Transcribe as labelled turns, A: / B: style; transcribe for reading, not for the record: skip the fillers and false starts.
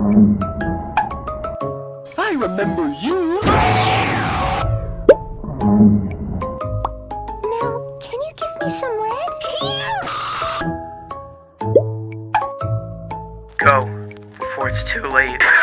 A: I remember you!
B: Now, can you give me some red?
C: Go, before it's too late.